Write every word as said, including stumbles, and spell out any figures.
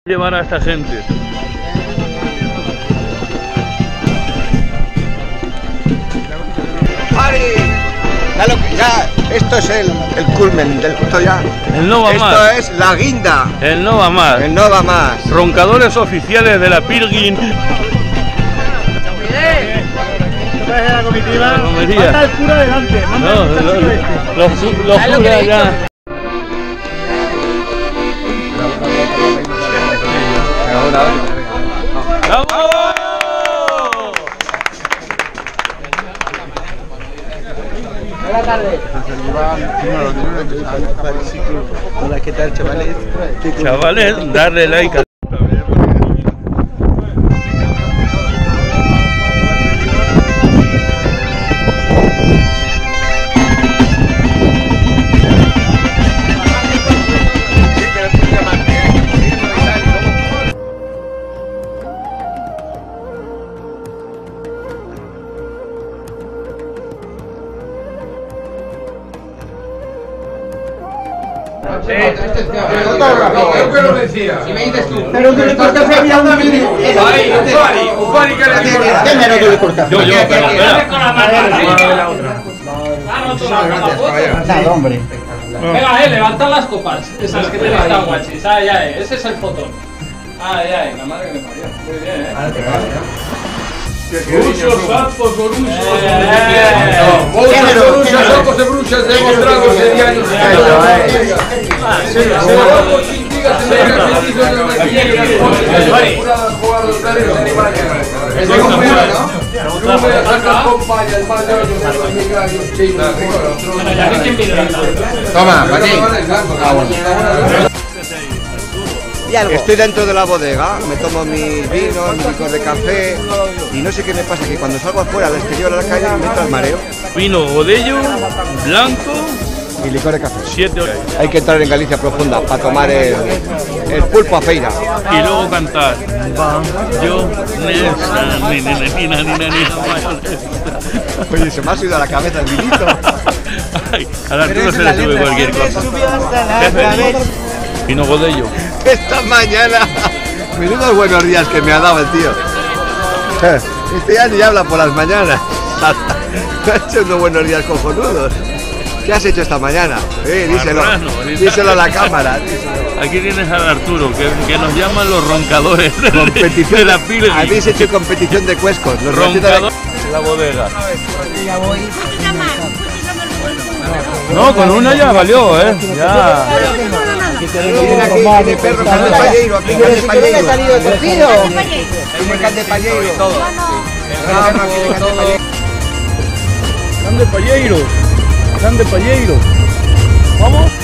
Llevar a esta gente. ¡Pari! Ya lo que, ya, esto es el, el culmen del esto ya. El no va esto más. es la guinda. El no va más. El no va más. Roncadores oficiales de la Pilgrim. de la comitiva, la comitiva. manda el cura delante, manda No, el lo, lo, este. Los, los lo curas ya. ¡Bravo! Buenas tardes. Hola, ¿qué tal, chavales? Chavales, darle like a... Pero lo decía. Si me dices tú. Pero tú le cortas a mí un vídeo. Ufari, Ufari, Ufari que le digo. ¿Quién me lo tú le cortas? Yo, yo, pero espera. Con la mano de la otra. Nada, hombre. Venga, eh, levantad las copas. Esas que tenéis tan guachis. Ah, ya, eh. Ese es el fotón. Ah, ya, eh. La madre que me parió. Muy bien, eh. Rusos, sapos, orusos. Género, Orusos, género. sapos de bruxas, demostrados de diarios. Ah, sí, sí. Jugadores sin digas, se dejan metidos en la maquinaria. Juradas, jugadores, perros, animales. Es como fuera, ¿no? No me sacas con paya, el mal de hoy, los migrarios, chinos, Bueno, ya vi quién viene. Toma, aquí. Y Estoy dentro de la bodega, me tomo mis vinos, mi licor de café y no sé qué me pasa, que cuando salgo afuera al exterior a la calle me entra el mareo. Vino Godello, blanco, Y licor de café. siete horas. Hay que entrar en Galicia profunda para tomar el, el pulpo a feira. Y luego cantar. Yo, Nesa, ni, ni, ni, ni, ni, ni, ni, Oye, se me ha subido a la cabeza el vinito. Ay, al Arturo se le sube cualquier cosa. Jefe, Vino Godello. Esta mañana, menudos buenos días que me ha dado el tío. Este ya ni habla por las mañanas. Me ha hecho unos buenos días cojonudos. ¿Qué has hecho esta mañana? Eh, díselo, Marrano, díselo a la cámara. Díselo. Aquí tienes al Arturo, que, que nos llaman los roncadores de, Competición de la Pilgrim. Habéis hecho competición de cuescos. Los Roncadores de la bodega. ya voy. No, con una ya valió, ¿eh? Ya. Viene aquí, viene perro, can de palleiro, aquí can de palleiro. salido de cocido? Viene can de palleiro. Todo. Rama, viene can de palleiro. Can de Palleiro. Can de Palleiro. ¿Vamos?